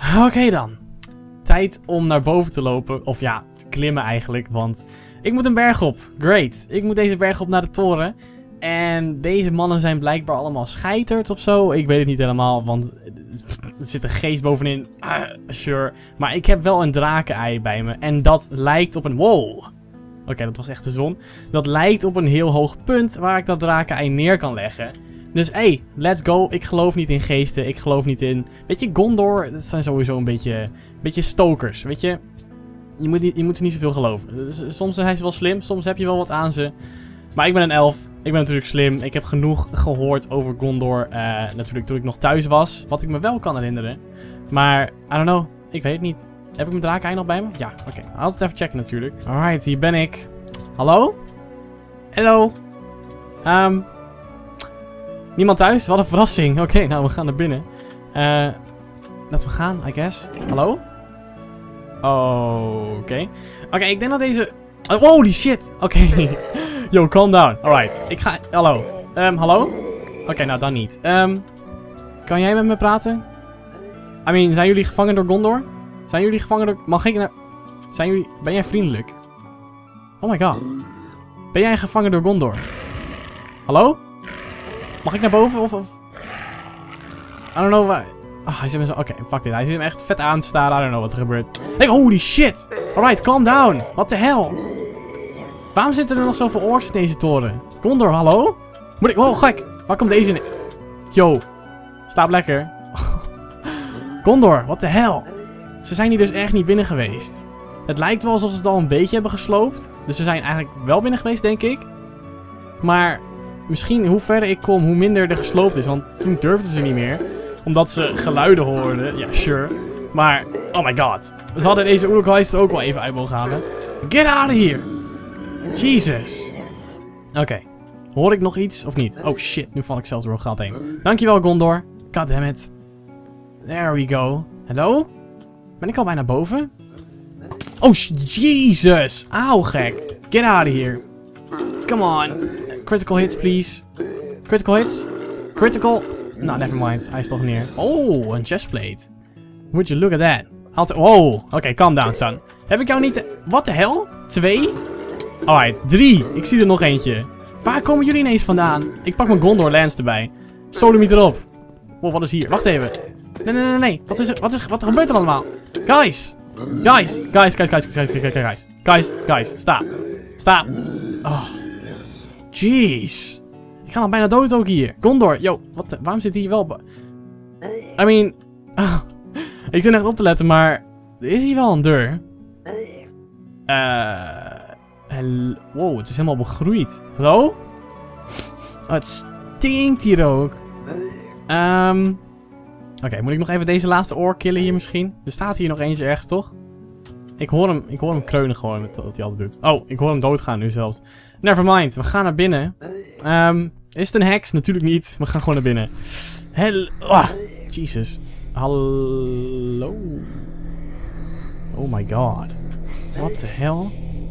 Oké dan. Tijd om naar boven te lopen. Of ja, te klimmen eigenlijk. Want ik moet een berg op. Great. Ik moet deze berg op naar de toren. En deze mannen zijn blijkbaar allemaal scheiterd of zo. Ik weet het niet helemaal, want er zit een geest bovenin. Sure. Maar ik heb wel een drakenei bij me. En dat lijkt op een... Wow. Oké, dat was echt de zon. Dat lijkt op een heel hoog punt waar ik dat drakenei neer kan leggen. Dus hey, let's go. Ik geloof niet in geesten. Ik geloof niet in... Weet je, Gondor, dat zijn sowieso een beetje stokers. Weet je, je moet ze niet zoveel geloven. Soms zijn ze wel slim, soms heb je wel wat aan ze. Maar ik ben een elf. Ik ben natuurlijk slim. Ik heb genoeg gehoord over Gondor. Natuurlijk toen ik nog thuis was. Wat ik me wel kan herinneren. Maar, I don't know. Ik weet het niet. Heb ik mijn drakenei nog bij me? Ja, oké. Altijd even checken natuurlijk. Alright, hier ben ik. Hallo? Hallo? Niemand thuis? Wat een verrassing. Oké, nou we gaan naar binnen. Laten we gaan, I guess. Hallo? Oké. Oké, ik denk dat deze... Holy shit! Oké. Yo, calm down. Alright. Ik ga... Hallo. Hallo? Oké, nou dan niet. Kan jij met me praten? I mean, zijn jullie gevangen door Gondor? Zijn jullie gevangen door... Mag ik naar... Ben jij vriendelijk? Oh my god. Ben jij gevangen door Gondor? Hallo? Mag ik naar boven of... I don't know waar... hij zit me zo... Oké, fuck dit. Hij zit me echt vet aan te staren. I don't know wat er gebeurt. Hey, holy shit! Alright, calm down. What the hell? Waarom zitten er nog zoveel orks in deze toren? Gondor, hallo? Moet ik... Oh, gek. Waar komt deze in? Yo. Slaap lekker. Gondor, what the hell? Ze zijn hier dus echt niet binnen geweest. Het lijkt wel alsof ze het al een beetje hebben gesloopt. Dus ze zijn eigenlijk wel binnen geweest, denk ik. Maar misschien hoe verder ik kom, hoe minder er gesloopt is. Want toen durfden ze niet meer. Omdat ze geluiden hoorden. Ja, sure. Maar, oh my god. Ze hadden deze Uruk-hai er ook wel even uit mogen halen. Get out of here! Jesus. Oké. Hoor ik nog iets of niet? Oh shit, nu val ik zelfs door een gat heen. Dankjewel, Gondor. Goddammit. There we go. Hallo? Ben ik al bijna boven? Oh, Jesus. Auw, gek. Get out of here. Come on. Critical hits, please. Critical hits? Critical... Nou, nevermind. Hij is toch neer. Oh, een chestplate. Would you look at that? Wow. Oké, calm down, son. Heb ik jou niet... What the hell? 2? Alright, 3. Ik zie er nog eentje. Waar komen jullie ineens vandaan? Ik pak mijn Gondor Lance erbij. Sodomiet erop. Wow, wat is hier? Wacht even. Nee. Wat gebeurt er allemaal? Guys. Guys. Stop. Oh. Jeez. Ik ga dan bijna dood ook hier. Gondor, yo, waarom zit hij hier wel... I mean... ik zit echt op te letten, maar... Er is hier wel een deur. Wow, het is helemaal begroeid. Hallo? Oh, het stinkt hier ook. Oké, moet ik nog even deze laatste oor killen hier misschien? Er staat hier nog eentje ergens, toch? Ik hoor hem kreunen gewoon, wat hij altijd doet. Oh, ik hoor hem doodgaan nu zelfs. Nevermind, we gaan naar binnen. Is het een heks? Natuurlijk niet. We gaan gewoon naar binnen. Jesus. Hallo? Oh my god. What the hell?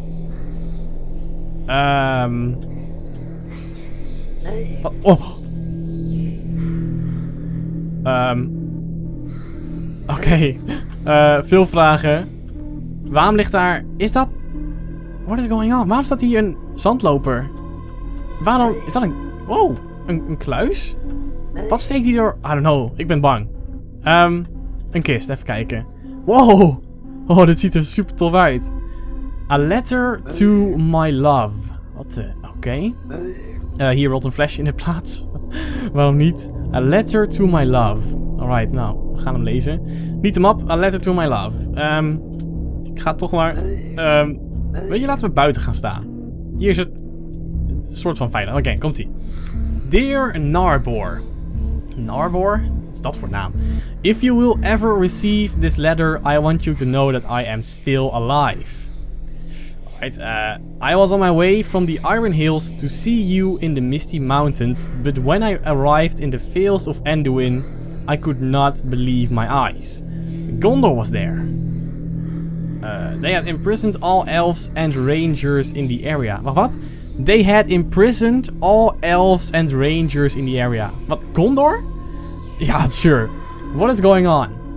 Oh. Oké. Veel vragen. Waarom ligt daar... Is dat... What is going on? Waarom staat hier een zandloper? Waarom... Is dat een... Wow. Een kluis? Wat steekt hier door... I don't know. Ik ben bang. Een kist. Even kijken. Wow. Oh, dit ziet er super tof uit. A letter to my love. Wat de... Oké. Hier rolt een flesje in de plaats. Waarom niet? A letter to my love. Alright, nou. We gaan hem lezen. Niet hem op. A letter to my love. Ik ga toch maar... weet je, laten we buiten gaan staan. Hier is het... Een soort van veilig. Oké, komt-ie. Dear Narbor. Narbor? Wat is dat voor naam? If you will ever receive this letter, I want you to know that I am still alive. Alright, I was on my way from the Iron Hills to see you in the Misty Mountains, but when I arrived in the Vales of Anduin, I could not believe my eyes. Gondor was there. They had imprisoned all elves and rangers in the area. Wacht, wat? They had imprisoned all elves and rangers in the area. Wat, Gondor? Ja, sure. What is going on?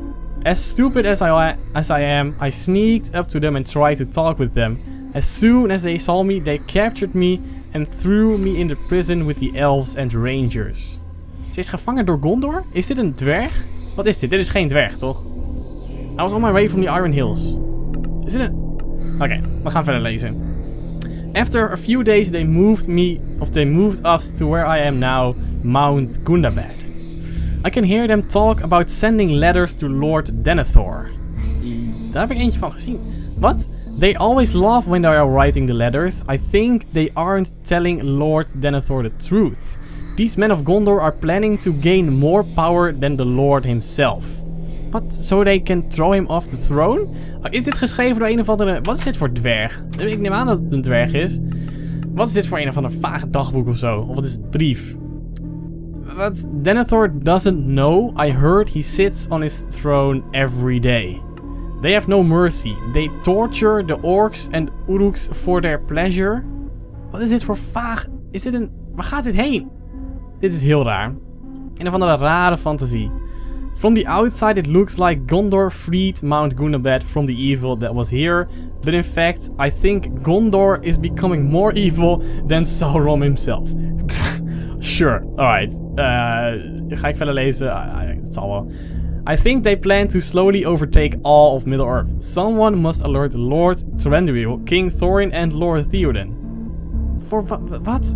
As stupid as I am, I sneaked up to them and tried to talk with them. As soon as they saw me, they captured me and threw me in the prison with the elves and rangers. Ze is gevangen door Gondor? Is dit een dwerg? Wat is dit? Dit is geen dwerg, toch? I was on my way from the Iron Hills. Is dit een... Oké, we gaan verder lezen. After a few days they moved us to where I am now, Mount Gundabad. I can hear them talk about sending letters to Lord Denethor. Daar heb ik eentje van gezien. What? They always laugh when they are writing the letters. I think they aren't telling Lord Denethor the truth. These men of Gondor are planning to gain more power than the Lord himself. What? So they can throw him off the throne? Is dit geschreven door een of andere... Wat is dit voor dwerg? Ik neem aan dat het een dwerg is. Wat is dit voor een of ander vage dagboek of zo? Of wat is het? Brief? What Denethor doesn't know, I heard he sits on his throne every day. They have no mercy. They torture the orcs and uruks for their pleasure. Wat is dit voor vaag... Is dit een... Waar gaat dit heen? Dit is heel raar. Een of andere rare fantasie. From the outside it looks like Gondor freed Mount Gundabad from the evil that was here. But in fact, I think Gondor is becoming more evil than Sauron himself. Sure, alright. Ga ik verder lezen? Het zal wel. I think they plan to slowly overtake all of Middle-earth. Someone must alert Lord Thranduil, King Thorin and Lord Theoden. For what?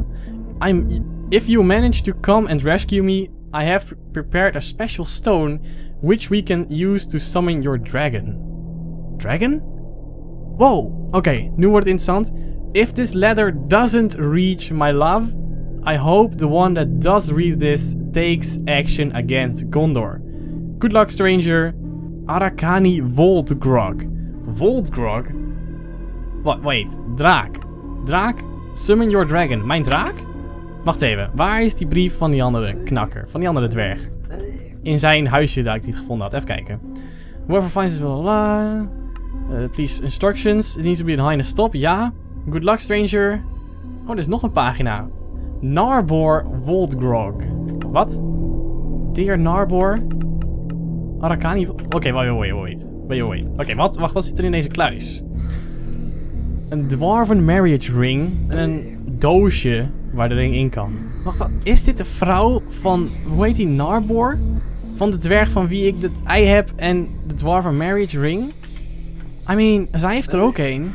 If you manage to come and rescue me, I have prepared a special stone which we can use to summon your dragon. Dragon? Wow, oké, nu wordt het interessant. If this letter doesn't reach my love, I hope the one that does read this takes action against Gondor. Good luck, stranger. Arakani Voldgrog. Voldgrog? What? Wait, draak. Draak, summon your dragon. Mijn draak? Wacht even, waar is die brief van die andere knakker? Van die andere dwerg? In zijn huisje dat ik die gevonden had. Even kijken. Whoever finds this, blah, blah, blah. Please, instructions. It needs to be behind a stop. Ja. Good luck, stranger. Oh, er is nog een pagina. Narbor Voldgrog. Wat? Dear Narbor. Arakani... Oké, wait. Oké, wat zit er in deze kluis? Een dwarven marriage ring. Een doosje waar de ring in kan. Wacht, wat? Is dit de vrouw van... Hoe heet die? Narbor? Van de dwerg van wie ik het ei heb en de dwarven marriage ring? I mean, zij heeft er ook een.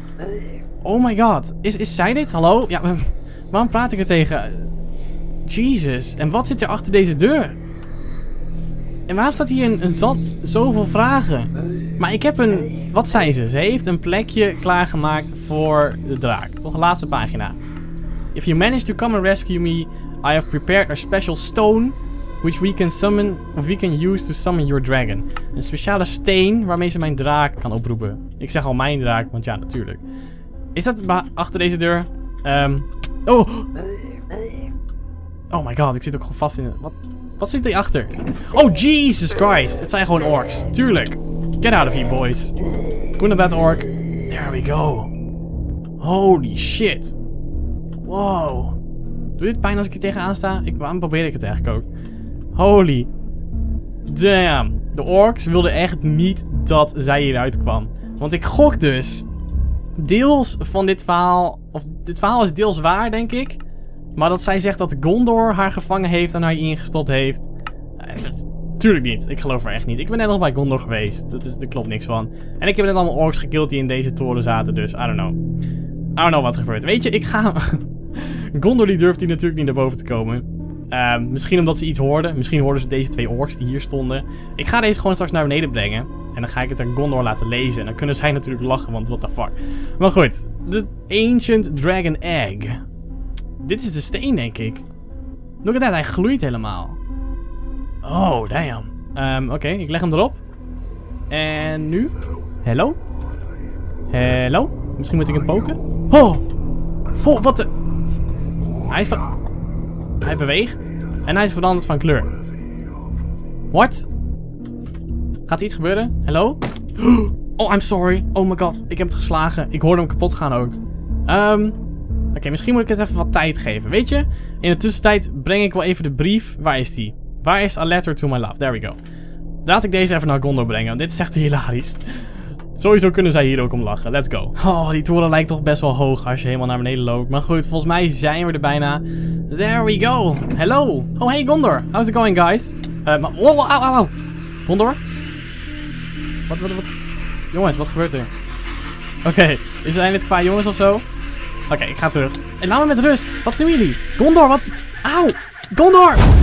Oh my god. Is zij dit? Hallo? Ja, waarom praat ik er tegen? Jesus. En wat zit er achter deze deur? En waarom staat hier een zoveel vragen? Maar ik heb een... Wat zei ze? Ze heeft een plekje klaargemaakt voor de draak. Toch de laatste pagina. If you manage to come and rescue me, I have prepared a special stone which we can summon, of we can use to summon your dragon. Een speciale steen waarmee ze mijn draak kan oproepen. Ik zeg al mijn draak, want ja, natuurlijk. Is dat achter deze deur? Oh! Oh my god, ik zit ook gewoon vast in... Wat zit hier achter? Oh, Jesus Christ! Het zijn gewoon orks. Tuurlijk. Get out of here, boys. Gundabad orc. There we go. Holy shit. Wow. Doe dit pijn als ik hier tegenaan sta? Waarom probeer ik het eigenlijk ook? Holy. Damn. De orks wilden echt niet dat zij hieruit kwam. Want ik gok dus... Deels van dit verhaal... Of dit verhaal is deels waar, denk ik. Maar dat zij zegt dat Gondor haar gevangen heeft en haar ingestopt heeft. Tuurlijk niet. Ik geloof er echt niet. Ik ben net nog bij Gondor geweest. Er klopt niks van. En ik heb net allemaal orks gekilld die in deze toren zaten. Dus, I don't know wat er gebeurt. Weet je, ik ga... Gondor die durft hier natuurlijk niet naar boven te komen. Misschien omdat ze iets hoorden. Misschien hoorden ze deze twee orks die hier stonden. Ik ga deze gewoon straks naar beneden brengen. En dan ga ik het aan Gondor laten lezen. En dan kunnen zij natuurlijk lachen, want what the fuck. Maar goed. The Ancient Dragon Egg. Dit is de steen, denk ik. Look at that, hij gloeit helemaal. Oh, damn. Oké, ik leg hem erop. En nu? Hello? Hello? Misschien moet ik hem poken? Oh! Oh, wat de... Hij beweegt. En hij is veranderd van kleur. What? Gaat er iets gebeuren? Hello? Oh, I'm sorry. Oh my god, ik heb het geslagen. Ik hoorde hem kapot gaan ook. Oké, misschien moet ik het even wat tijd geven. Weet je, in de tussentijd breng ik wel even de brief. Waar is die? Waar is A Letter to My Love? There we go. Laat ik deze even naar Gondor brengen, want dit is echt hilarisch. Sowieso kunnen zij hier ook om lachen. Let's go. Oh, die toren lijkt toch best wel hoog als je helemaal naar beneden loopt. Maar goed, volgens mij zijn we er bijna. There we go. Hello. Oh, hey Gondor. How's it going, guys? Maar... Wow, au. Gondor? Wat? Jongens, wat gebeurt er? Oké, zijn dit qua jongens of zo? Oké, ik ga terug. En laat me met rust. Wat doen jullie? Gondor, wat? Auw. Gondor!